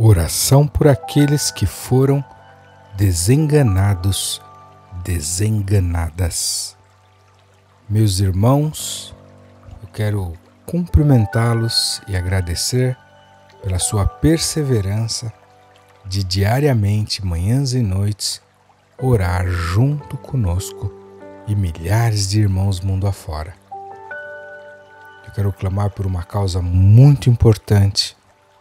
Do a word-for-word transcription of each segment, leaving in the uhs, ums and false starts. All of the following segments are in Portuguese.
Oração por aqueles que foram desenganados, desenganadas. Meus irmãos, eu quero cumprimentá-los e agradecer pela sua perseverança de diariamente, manhãs e noites, orar junto conosco e milhares de irmãos mundo afora. Eu quero clamar por uma causa muito importante,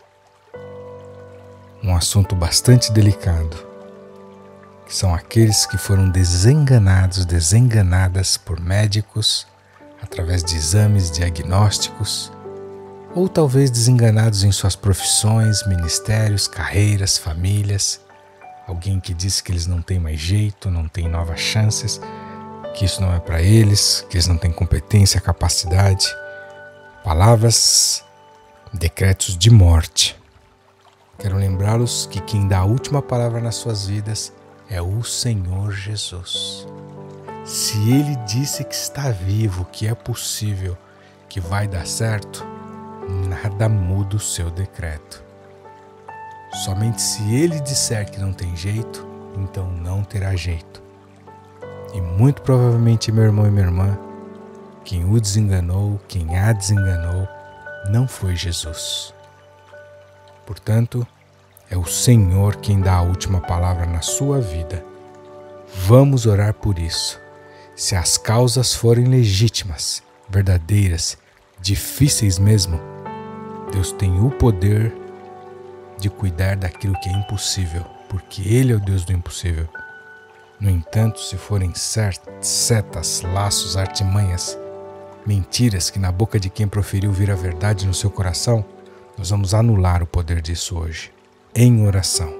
um assunto bastante delicado, que são aqueles que foram desenganados, desenganadas por médicos, através de exames diagnósticos, ou talvez desenganados em suas profissões, ministérios, carreiras, famílias, alguém que disse que eles não têm mais jeito, não têm novas chances, que isso não é para eles, que eles não têm competência, capacidade, palavras, decretos de morte. Quero lembrá-los que quem dá a última palavra nas suas vidas é o Senhor Jesus. Se Ele disse que está vivo, que é possível, que vai dar certo, nada muda o seu decreto. Somente se Ele disser que não tem jeito, então não terá jeito. E muito provavelmente, meu irmão e minha irmã, quem o desenganou, quem a desenganou, não foi Jesus. Portanto, é o Senhor quem dá a última palavra na sua vida. Vamos orar por isso. Se as causas forem legítimas, verdadeiras, difíceis mesmo, Deus tem o poder de cuidar daquilo que é impossível, porque Ele é o Deus do impossível. No entanto, se forem setas, laços, artimanhas, mentiras que na boca de quem proferiu vir a verdade no seu coração, nós vamos anular o poder disso hoje, em oração.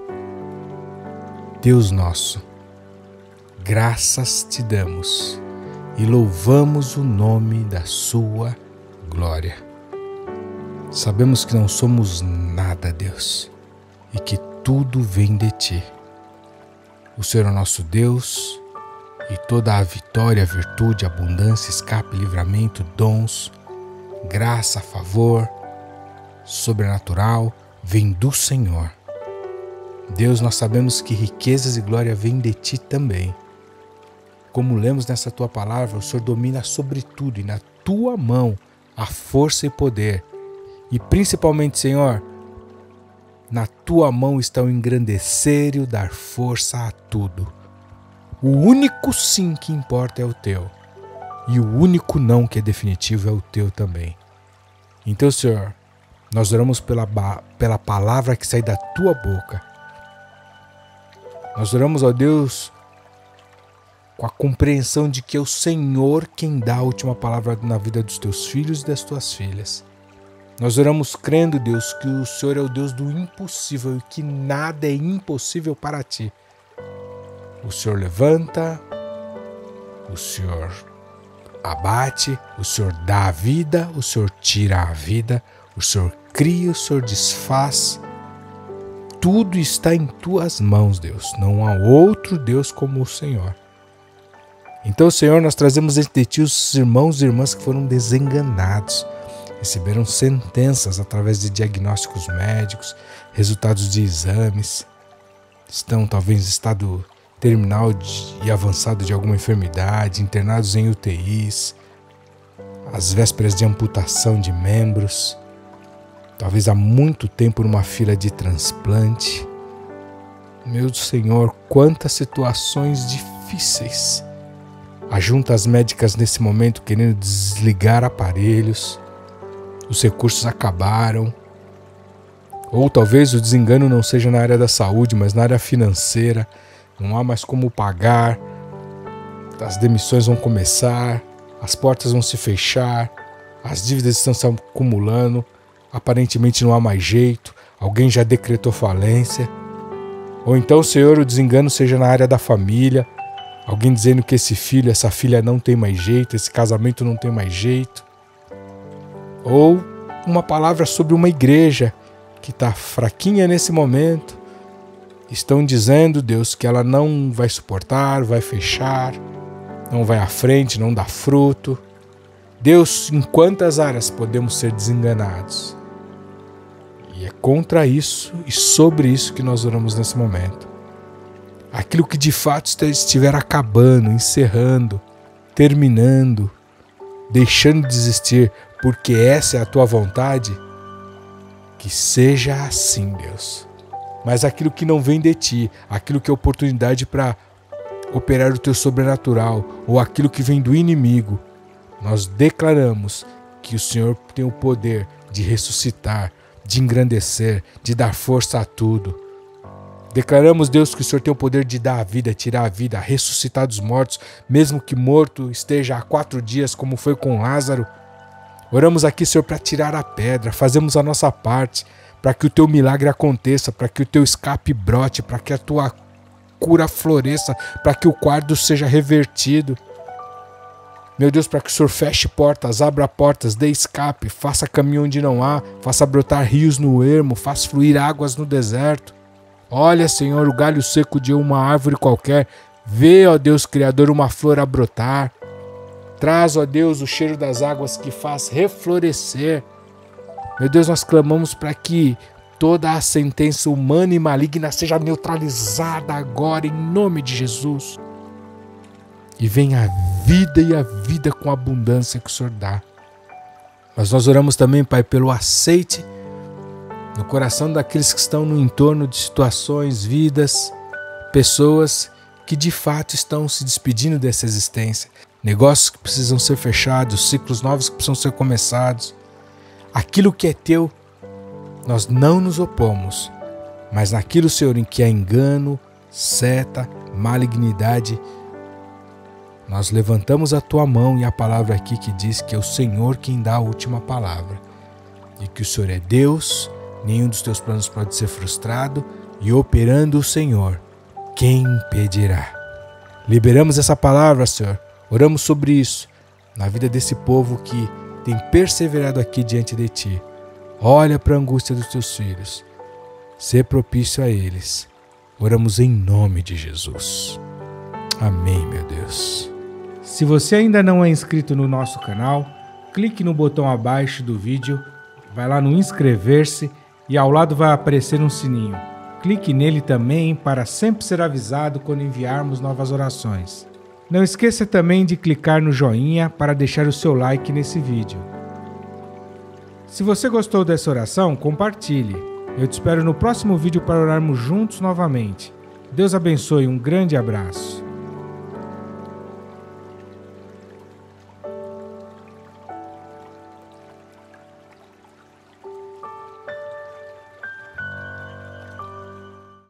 Deus nosso, graças te damos e louvamos o nome da sua glória. Sabemos que não somos nada, Deus, e que tudo vem de ti. O Senhor é o nosso Deus, e toda a vitória, virtude, abundância, escape, livramento, dons, graça, favor, sobrenatural, vem do Senhor. Deus, nós sabemos que riquezas e glória vêm de ti também. Como lemos nessa tua palavra, o Senhor domina sobre tudo, e na tua mão há força e poder. E principalmente, Senhor, na tua mão está o engrandecer e o dar força a tudo. O único sim que importa é o teu, e o único não que é definitivo é o teu também. Então, Senhor, nós oramos pela, pela palavra que sai da tua boca. Nós oramos, ó Deus, com a compreensão de que é o Senhor quem dá a última palavra na vida dos teus filhos e das tuas filhas. Nós oramos crendo, Deus, que o Senhor é o Deus do impossível e que nada é impossível para ti. O Senhor levanta, o Senhor abate, o Senhor dá a vida, o Senhor tira a vida, o Senhor cria, o Senhor desfaz. Tudo está em tuas mãos, Deus. Não há outro Deus como o Senhor. Então, Senhor, nós trazemos entre ti os irmãos e irmãs que foram desenganados, receberam sentenças através de diagnósticos médicos, resultados de exames, estão talvez em estado terminal de, e avançado de alguma enfermidade, internados em U T Is, às vésperas de amputação de membros, talvez há muito tempo numa fila de transplante. Meu Senhor, quantas situações difíceis. As juntas médicas nesse momento querendo desligar aparelhos, os recursos acabaram, ou talvez o desengano não seja na área da saúde, mas na área financeira, não há mais como pagar, as demissões vão começar, as portas vão se fechar, as dívidas estão se acumulando, aparentemente não há mais jeito, alguém já decretou falência, ou então, Senhor, o desengano seja na área da família, alguém dizendo que esse filho, essa filha não tem mais jeito, esse casamento não tem mais jeito. Ou uma palavra sobre uma igreja que está fraquinha nesse momento. Estão dizendo, Deus, que ela não vai suportar, vai fechar, não vai à frente, não dá fruto. Deus, em quantas áreas podemos ser desenganados? E é contra isso e sobre isso que nós oramos nesse momento. Aquilo que de fato estiver acabando, encerrando, terminando, deixando de existir, porque essa é a tua vontade, que seja assim, Deus. Mas aquilo que não vem de ti, aquilo que é oportunidade para operar o teu sobrenatural, ou aquilo que vem do inimigo, nós declaramos que o Senhor tem o poder de ressuscitar, de engrandecer, de dar força a tudo. Declaramos, Deus, que o Senhor tem o poder de dar a vida, tirar a vida, ressuscitar dos mortos, mesmo que morto esteja há quatro dias, como foi com Lázaro. Oramos aqui, Senhor, para tirar a pedra, fazemos a nossa parte, para que o teu milagre aconteça, para que o teu escape brote, para que a tua cura floresça, para que o quadro seja revertido. Meu Deus, para que o Senhor feche portas, abra portas, dê escape, faça caminho onde não há, faça brotar rios no ermo, faça fluir águas no deserto. Olha, Senhor, o galho seco de uma árvore qualquer, vê, ó Deus Criador, uma flor a brotar. Traz, ó Deus, o cheiro das águas que faz reflorescer. Meu Deus, nós clamamos para que toda a sentença humana e maligna seja neutralizada agora, em nome de Jesus. E venha a vida e a vida com a abundância que o Senhor dá. Mas nós oramos também, Pai, pelo aceite no coração daqueles que estão no entorno de situações, vidas, pessoas que de fato estão se despedindo dessa existência. Negócios que precisam ser fechados, ciclos novos que precisam ser começados. Aquilo que é teu, nós não nos opomos, mas naquilo, Senhor, em que há engano, seta, malignidade, nós levantamos a tua mão e a palavra aqui que diz que é o Senhor quem dá a última palavra. E que o Senhor é Deus, nenhum dos teus planos pode ser frustrado, e operando o Senhor, quem impedirá? Liberamos essa palavra, Senhor, oramos sobre isso, na vida desse povo que tem perseverado aqui diante de ti. Olha para a angústia dos teus filhos, sê propício a eles. Oramos em nome de Jesus. Amém, meu Deus. Se você ainda não é inscrito no nosso canal, clique no botão abaixo do vídeo, vai lá no inscrever-se e ao lado vai aparecer um sininho. Clique nele também para sempre ser avisado quando enviarmos novas orações. Não esqueça também de clicar no joinha para deixar o seu like nesse vídeo. Se você gostou dessa oração, compartilhe. Eu te espero no próximo vídeo para orarmos juntos novamente. Deus abençoe, um grande abraço.